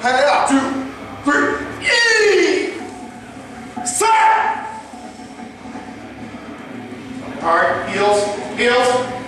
Hand it out. 2, 3. Yee! Set! Hard. Heels. Heels.